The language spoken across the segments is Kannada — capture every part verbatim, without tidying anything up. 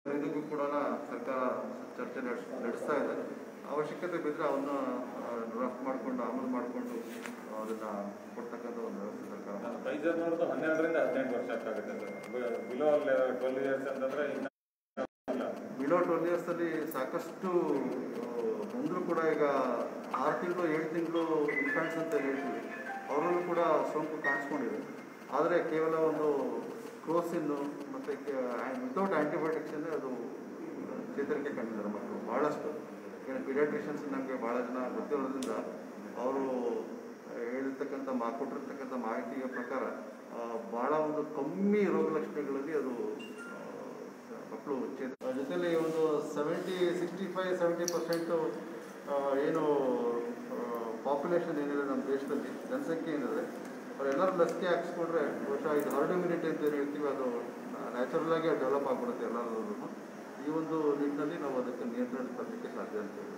ಇದಕ್ಕೂ ಕೂಡ ಸರ್ಕಾರ ಚರ್ಚೆ ನಡೆಸ್ತಾ ಇದೆ. ಅವಶ್ಯಕತೆ ಬಿದ್ದರೆ ಅವನ್ನ ಡ್ರಾಫ್ಟ್ ಮಾಡಿಕೊಂಡು ಅಮಲು ಮಾಡಿಕೊಂಡು ಅದನ್ನ ಕೊಡ್ತಕ್ಕಂಥ ಒಂದು ವ್ಯವಸ್ಥೆ ಸರ್ಕಾರ. ಪ್ರೈಸರ್ ನೋಡಿದ್ರೆ ಹನ್ನೆರಡರಿಂದ ಹದಿನೆಂಟು ವರ್ಷ ಆಗುತ್ತೆ. ಬಿಲೋ ಟ್ವೆಲ್ ಇಯರ್ಸ್ ಅಂತಂದ್ರೆ ಬಿಲೋ ಟ್ವೆಲ್ ಇಯರ್ಸ್ ಅಲ್ಲಿ ಸಾಕಷ್ಟು ಬಂದರೂ ಕೂಡ ಈಗ ಆರು ತಿಂಗಳು ಏಳು ತಿಂಗಳು ಇನ್ಫ್ಯಾಂಟ್ಸ್ ಅಂತ ಹೇಳ್ತೀವಿ, ಅವರಲ್ಲೂ ಕೂಡ ಸೋಂಕು ಕಾಣಿಸ್ಕೊಂಡಿದೆ. ಆದರೆ ಕೇವಲ ಒಂದು ಕ್ರೋಸಿನ್ನು ಮತ್ತು ವಿತೌಟ್ ಆ್ಯಂಟಿಬಯೋಟಿಕ್ಸನ್ನೇ ಅದು ಚೇತರಿಕೆ ಕಂಡಿದ್ದಾರೆ ಮಕ್ಕಳು ಭಾಳಷ್ಟು. ಈಗ ಪೀಡಿಯಾಟ್ರಿಷಿಯನ್ಸ್ ನಮಗೆ ಭಾಳ ಜನ ಗೊತ್ತಿರೋದ್ರಿಂದ ಅವರು ಹೇಳಿರ್ತಕ್ಕಂಥ ಮಾ ಕೊಟ್ಟಿರ್ತಕ್ಕಂಥ ಮಾಹಿತಿಯ ಪ್ರಕಾರ ಭಾಳ ಒಂದು ಕಮ್ಮಿ ರೋಗ ಲಕ್ಷಣಗಳಲ್ಲಿ ಅದು ಮಕ್ಕಳು ಚೇತ ಜೊತೆಲಿ ಒಂದು seventy sixty five seventy percent ಏನು ಪಾಪ್ಯುಲೇಷನ್ ಏನಿದೆ ನಮ್ಮ ದೇಶದಲ್ಲಿ ಜನಸಂಖ್ಯೆ ಏನಿದೆ ಅವರೆಲ್ಲರೂ ಲಸಿಕೆ ಹಾಕ್ಸ್ಕೊಂಡ್ರೆ ಬಹುಶಃ ಇದು ಹರ್ಡ್ ಇಮ್ಯುನಿಟಿ ಅಂತ ಏನು ಹೇಳ್ತೀವಿ ಅದು ನ್ಯಾಚುರಲ್ ಆಗಿ ಡೆವಲಪ್ ಆಗಿಬಿಡುತ್ತೆ ಎಲ್ಲರೂ. ಈ ಒಂದು ನಿಟ್ಟಿನಲ್ಲಿ ನಾವು ಅದಕ್ಕೆ ನಿಯಂತ್ರಣ ತರಲಿಕ್ಕೆ ಸಾಧ್ಯ ಅಂತ ಹೇಳುತ್ತೆ.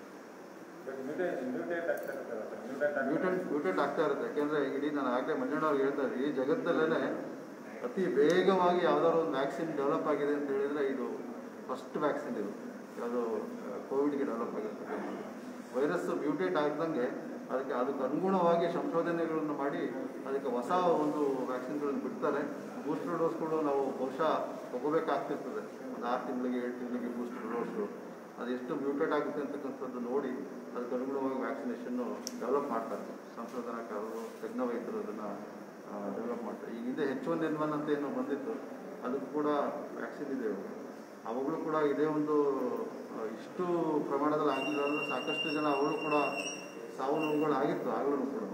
ಮ್ಯೂಟೆಂಟ್ ಮ್ಯೂಟೆಂಟ್ ಆಗ್ತಾ ಇರುತ್ತೆ. ಯಾಕೆಂದರೆ ಇಡೀ ನಾನು ಆಗಲೇ ಮಂಜಣ್ಣ ಅವ್ರಿಗೆ ಹೇಳ್ತಾ ಇದ್ದೀನಿ, ಈ ಜಗತ್ತಲ್ಲೇ ಅತಿ ವೇಗವಾಗಿ ಯಾವ್ದಾದ್ರು ಒಂದು ವ್ಯಾಕ್ಸಿನ್ ಡೆವಲಪ್ ಆಗಿದೆ ಅಂತ ಹೇಳಿದರೆ ಇದು ಫಸ್ಟ್ ವ್ಯಾಕ್ಸಿನ್. ಇದು ಯಾವುದು ಕೋವಿಡ್ಗೆ ಡೆವಲಪ್ ಆಗಿರ್ತಕ್ಕಂಥದ್ದು. ವೈರಸ್ ಮ್ಯೂಟೇಟ್ ಆಗ್ದಂಗೆ ಅದಕ್ಕೆ ಅದಕ್ಕೆ ಅನುಗುಣವಾಗಿ ಸಂಶೋಧನೆಗಳನ್ನು ಮಾಡಿ ಅದಕ್ಕೆ ಹೊಸ ಒಂದು ವ್ಯಾಕ್ಸಿನ್ಗಳನ್ನು ಬಿಡ್ತಾರೆ. ಬೂಸ್ಟರ್ ಡೋಸ್ಗಳು ನಾವು ಬಹುಶಃ ತಗೋಬೇಕಾಗ್ತಿರ್ತದೆ, ಒಂದು ಆರು ತಿಂಗಳಿಗೆ ಏಳು ತಿಂಗಳಿಗೆ ಬೂಸ್ಟರ್ ಡೋಸ್ಗಳು. ಅದು ಎಷ್ಟು ಮ್ಯೂಟೇಟ್ ಆಗುತ್ತೆ ಅಂತಕ್ಕಂಥದ್ದು ನೋಡಿ ಅದಕ್ಕೆ ಅನುಗುಣವಾಗಿ ವ್ಯಾಕ್ಸಿನೇಷನ್ನು ಡೆವಲಪ್ ಮಾಡ್ತಾರೆ ಸಂಶೋಧನಾಕಾರರು, ತಜ್ಞ ವೈದ್ಯರು ಅದನ್ನು ಡೆವಲಪ್ ಮಾಡ್ತಾರೆ. ಈಗ ಹಿಂದೆ ಹೆಚ್ ಒನ್ ಎನ್ ಒನ್ ಅಂತ ಏನು ಬಂದಿತ್ತು ಅದಕ್ಕೂ ಕೂಡ ವ್ಯಾಕ್ಸಿನ್ ಇದೆ. ಅವುಗಳು ಕೂಡ ಇದೇ ಒಂದು ಇಷ್ಟು ಪ್ರಮಾಣದಲ್ಲಿ ಆಗಿಲ್ಲ, ಸಾಕಷ್ಟು ಜನ ಅವರು ಕೂಡ ಸಾವು ನೋವುಗಳು ಆಗಿತ್ತು ಆಗಲೂ ಕೂಡ.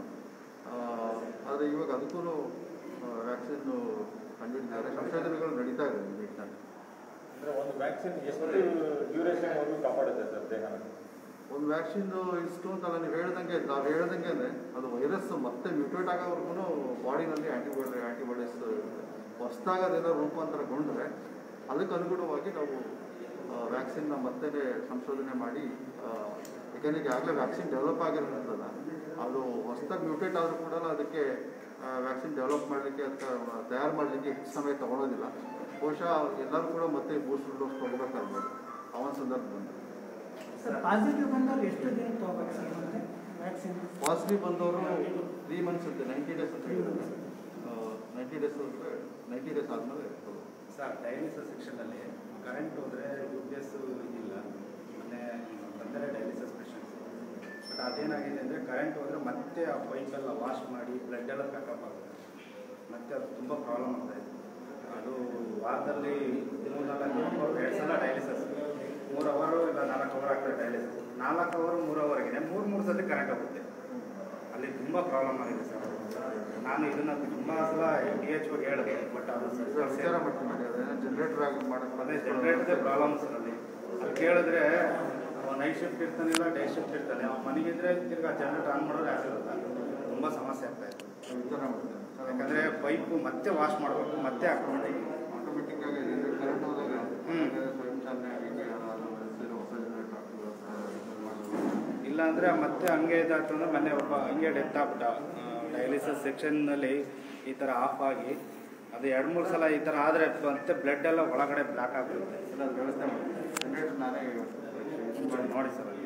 ಆದರೆ ಇವಾಗ ಅದಕ್ಕೂ ವ್ಯಾಕ್ಸಿನ್ ಕಂಡುಹಿಡಿದಿದ್ದಾರೆ, ಸಂಶೋಧನೆಗಳು ನಡೀತಾ ಇದೆ ಈ ನಿಟ್ಟಿನಲ್ಲಿ. ಅಂದರೆ ಒಂದು ವ್ಯಾಕ್ಸಿನ್ ಎಷ್ಟು ಡ್ಯೂರೇಷನ್ವರೆಗೂ ಕಾಪಾಡುತ್ತೆ ಸರ್ ದೇಹನ? ಒಂದು ವ್ಯಾಕ್ಸಿನ್ ಇಷ್ಟು ಅಂತಲ್ಲ, ನೀವು ಹೇಳ್ದಂಗೆ ನಾವು ಹೇಳ್ದಂಗೆ ಅದು ವೈರಸ್ ಮತ್ತೆ ಮ್ಯೂಟೇಟ್ ಆಗೋವರೆಗೂ ಬಾಡಿನಲ್ಲಿ ಆ್ಯಂಟಿಬಾಡಿ ಆ್ಯಂಟಿಬಾಡೀಸ್ ಹೊಸದಾಗ ಅದೇನೋ ರೂಪಾಂತರಗೊಂಡ್ರೆ ಅದಕ್ಕೆ ಅನುಗುಣವಾಗಿ ನಾವು ವ್ಯಾಕ್ಸಿನ್ನ ಮತ್ತೆ ಸಂಶೋಧನೆ ಮಾಡಿ, ಯಾಕೆಂದರೆ ಈಗಾಗಲೇ ವ್ಯಾಕ್ಸಿನ್ ಡೆವಲಪ್ ಆಗಿರೋದ್ರಲ್ಲ ಅದು ಹೊಸದಾಗಿ ಮ್ಯೂಟೇಟ್ ಆದರೂ ಕೂಡ ಅದಕ್ಕೆ ವ್ಯಾಕ್ಸಿನ್ ಡೆವಲಪ್ ಮಾಡಲಿಕ್ಕೆ ಅದಕ್ಕೆ ತಯಾರು ಮಾಡಲಿಕ್ಕೆ ಹೆಚ್ಚು ಸಮಯ ತೊಗೊಳೋದಿಲ್ಲ. ಬಹುಶಃ ಎಲ್ಲರೂ ಕೂಡ ಮತ್ತೆ ಬೂಸ್ಟರ್ ಡೋಸ್ ತೊಗೋಬೇಕಾಗ್ಬೋದು ಆ ಒಂದು ಸಂದರ್ಭದಲ್ಲಿ. ಪಾಸಿಟಿವ್ ಬಂದವರು ಎಷ್ಟು ದಿನ ತೊಗೋಬೇಕು ಸರ್ ಮತ್ತೆ ವ್ಯಾಕ್ಸಿನ್? ಪಾಸಿಟಿವ್ ಬಂದವರು ತ್ರೀ ಮಂತ್ಸ್ ಅಂತ ನೈಂಟಿ ಡೇಸ್ ಅಂತ ಹೇಳಿದ್ರೆ ನೈಂಟಿ ಡೇಸ್ ಅಂದರೆ ನೈಂಟಿ ಡೇಸ್ ಆದಮೇಲೆ ಸರ್. ಡಯಾಲಿಸಿಸ್ ಸೆಕ್ಷನಲ್ಲಿ ಕರೆಂಟ್ ಹೋದರೆ ಯು ಪಿ ಎಸ್ ಇಲ್ಲ, ಮೊನ್ನೆ ಬಂದರೆ ಡಯಾಲಿಸಿಸ್ ಪೇಷಂಟ್ಸ್. ಬಟ್ ಅದೇನಾಗಿದೆ ಅಂದರೆ ಕರೆಂಟ್ ಹೋದರೆ ಮತ್ತೆ ಆ ಪೈಪೆಲ್ಲ ವಾಶ್ ಮಾಡಿ ಬ್ಲಡ್ ಎಲ್ಲ ಪ್ಯಾಕಪ್ ಆಗುತ್ತೆ, ಮತ್ತು ಅದು ತುಂಬ ಪ್ರಾಬ್ಲಮ್ ಆಗ್ತಾಯಿದೆ. ಅದು ವಾರದಲ್ಲಿ ಮೂರು ನಾಲ್ಕು ಎರಡು ಸಲ ಡಯಾಲಿಸಿಸ್, ಮೂರು ಅವರು ಇಲ್ಲ ನಾಲ್ಕು ಅವರ್ ಆಗ್ತದೆ ಡಯಾಲಿಸಿಸ್. ನಾಲ್ಕು ಅವರು ಮೂರು ಅವರ್ಗಿದೆ, ಮೂರು ಮೂರು ಸತಿ ಕರೆಂಟ್ ಆಗುತ್ತೆ. ಅಲ್ಲಿ ತುಂಬ ಪ್ರಾಬ್ಲಮ್ ಆಗಿದೆ ಸರ್. ನಾನು ಇದನ್ನು ತುಂಬ ಸಲ ಡಿ ಎಚ್ ಓಗೆ ಹೇಳಿದೆ, ಬಟ್ ಅದು ವಿಚಾರ ಮಾಡ್ತೀನಿ ಜನರೇಟರ್ ಆಗಿ ಮಾಡೋದು ಅದೇ ಜನರೇಟರ್ದೇ ಪ್ರಾಬ್ಲಮ್ ಸರ್. ಅಲ್ಲಿ ಅಲ್ಲಿ ಕೇಳಿದ್ರೆ ನೈಟ್ ಶಿಫ್ಟ್ ಇರ್ತಾನಿಲ್ಲ, ಡೇ ಶಿಫ್ಟ್ ಇರ್ತಾನೆ, ಅವ್ನು ಮನೆಗಿದ್ರೆ ತಿರ್ಗಿ ಜನರೇಟರ್ ಆನ್ ಮಾಡೋದು ಆಗಿರುತ್ತೆ. ತುಂಬ ಸಮಸ್ಯೆ ಆಗ್ತಾಯಿತ್ತು. ವಿಚಾರ ಮಾಡ್ತೀನಿ ಯಾಕಂದರೆ ಪೈಪು ಮತ್ತೆ ವಾಶ್ ಮಾಡಬೇಕು, ಮತ್ತೆ ಆಟೋಮೆಟಿಕ್ ಆಟೋಮೆಟಿಕ್ ಆಗಿ ಕರೆಂಟ್ ಹೋದಾಗ ಸ್ವಯಂ ಚಾಲನೆ ಆಗಿ ಹೊಸ ಜನರೇಟರ್ ಇಲ್ಲಾಂದರೆ ಮತ್ತೆ ಹಂಗೆ ಇದಾಯ್ತು ಅಂದರೆ ಮೊನ್ನೆ ಒಬ್ಬ ಹಂಗೆ ಡೆತ್ ಆಗ್ಬಿಟ್ಟ ಡಯಾಲಿಸಿಸ್ ಸೆಕ್ಷನ್ನಲ್ಲಿ ಈ ಥರ ಆಫ್ ಆಗಿ. ಅದು ಎರಡು ಮೂರು ಸಲ ಈ ಥರ ಆದರೆ ಮತ್ತೆ ಬ್ಲಡ್ ಎಲ್ಲ ಒಳಗಡೆ ಬ್ಲಾಕ್ ಆಗಿರುತ್ತೆ. ವ್ಯವಸ್ಥೆ ಮಾಡಿ ಜನರೇಟರ್ ನಾನೇ ನೋಡಿ ಸರ್.